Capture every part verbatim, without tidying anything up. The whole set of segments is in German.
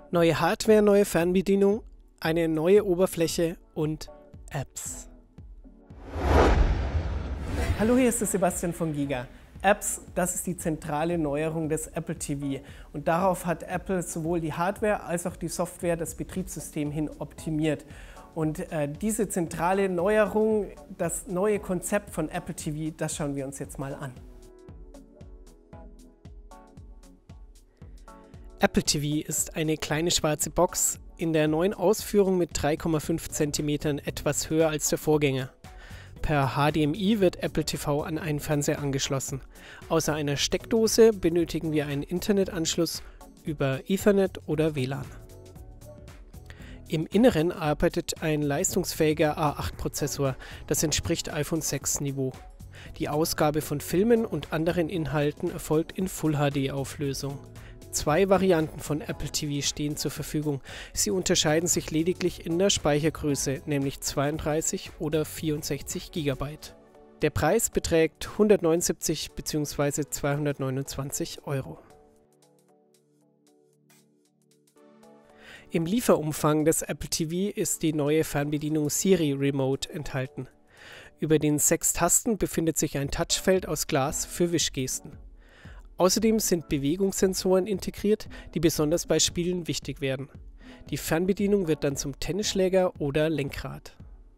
Neue Hardware, neue Fernbedienung, eine neue Oberfläche und Apps. Hallo, hier ist der Sebastian von Giga. Apps, das ist die zentrale Neuerung des Apple T V. Und darauf hat Apple sowohl die Hardware als auch die Software, das Betriebssystem hin optimiert. Und äh, diese zentrale Neuerung, das neue Konzept von Apple T V, das schauen wir uns jetzt mal an. Apple T V ist eine kleine schwarze Box, in der neuen Ausführung mit drei Komma fünf Zentimetern etwas höher als der Vorgänger. Per H D M I wird Apple T V an einen Fernseher angeschlossen. Außer einer Steckdose benötigen wir einen Internetanschluss über Ethernet oder W L A N. Im Inneren arbeitet ein leistungsfähiger A acht Prozessor, das entspricht iPhone sechs Niveau. Die Ausgabe von Filmen und anderen Inhalten erfolgt in Full H D Auflösung. Zwei Varianten von Apple T V stehen zur Verfügung. Sie unterscheiden sich lediglich in der Speichergröße, nämlich zweiunddreißig oder vierundsechzig Gigabyte. Der Preis beträgt hundertneunundsiebzig bzw. zweihundertneunundzwanzig Euro. Im Lieferumfang des Apple T V ist die neue Fernbedienung Siri Remote enthalten. Über den sechs Tasten befindet sich ein Touchfeld aus Glas für Wischgesten. Außerdem sind Bewegungssensoren integriert, die besonders bei Spielen wichtig werden. Die Fernbedienung wird dann zum Tennisschläger oder Lenkrad.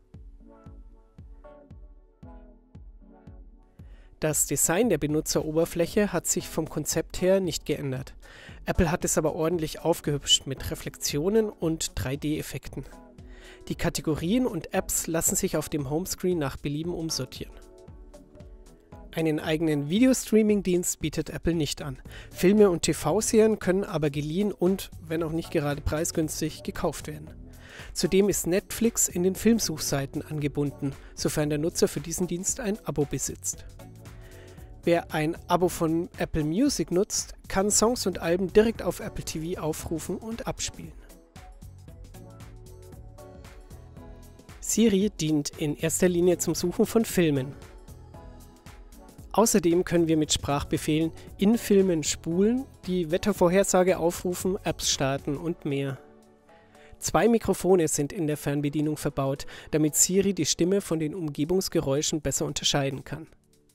Das Design der Benutzeroberfläche hat sich vom Konzept her nicht geändert. Apple hat es aber ordentlich aufgehübscht mit Reflexionen und drei D Effekten. Die Kategorien und Apps lassen sich auf dem Homescreen nach Belieben umsortieren. Einen eigenen Videostreaming-Dienst bietet Apple nicht an. Filme und T V-Serien können aber geliehen und, wenn auch nicht gerade preisgünstig, gekauft werden. Zudem ist Netflix in den Filmsuchseiten angebunden, sofern der Nutzer für diesen Dienst ein Abo besitzt. Wer ein Abo von Apple Music nutzt, kann Songs und Alben direkt auf Apple T V aufrufen und abspielen. Siri dient in erster Linie zum Suchen von Filmen. Außerdem können wir mit Sprachbefehlen in Filmen spulen, die Wettervorhersage aufrufen, Apps starten und mehr. Zwei Mikrofone sind in der Fernbedienung verbaut, damit Siri die Stimme von den Umgebungsgeräuschen besser unterscheiden kann.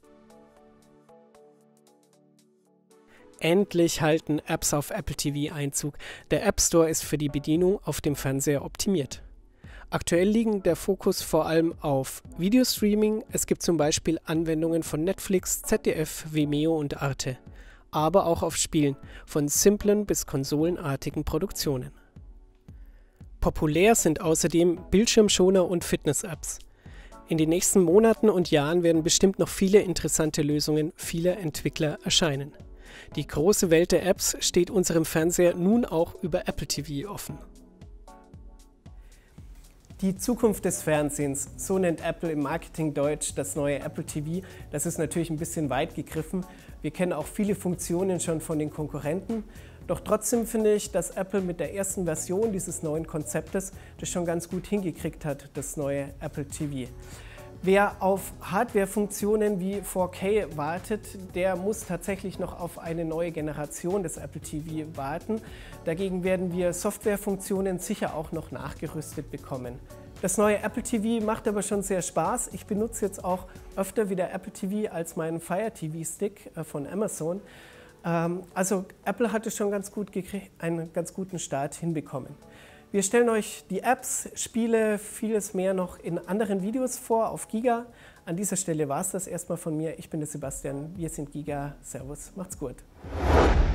Endlich halten Apps auf Apple T V Einzug. Der App Store ist für die Bedienung auf dem Fernseher optimiert. Aktuell liegt der Fokus vor allem auf Videostreaming. Es gibt zum Beispiel Anwendungen von Netflix, Z D F, Vimeo und Arte. Aber auch auf Spielen, von simplen bis konsolenartigen Produktionen. Populär sind außerdem Bildschirmschoner und Fitness-Apps. In den nächsten Monaten und Jahren werden bestimmt noch viele interessante Lösungen vieler Entwickler erscheinen. Die große Welt der Apps steht unserem Fernseher nun auch über Apple T V offen. Die Zukunft des Fernsehens, so nennt Apple im Marketingdeutsch das neue Apple T V. Das ist natürlich ein bisschen weit gegriffen. Wir kennen auch viele Funktionen schon von den Konkurrenten. Doch trotzdem finde ich, dass Apple mit der ersten Version dieses neuen Konzeptes das schon ganz gut hingekriegt hat, das neue Apple T V. Wer auf Hardware-Funktionen wie vier K wartet, der muss tatsächlich noch auf eine neue Generation des Apple T V warten. Dagegen werden wir Softwarefunktionen sicher auch noch nachgerüstet bekommen. Das neue Apple T V macht aber schon sehr Spaß. Ich benutze jetzt auch öfter wieder Apple T V als meinen Fire T V-Stick von Amazon. Also Apple hatte schon ganz gut einen ganz guten Start hinbekommen. Wir stellen euch die Apps, Spiele, vieles mehr noch in anderen Videos vor auf Giga. An dieser Stelle war es das erstmal von mir. Ich bin der Sebastian, wir sind Giga. Servus, macht's gut.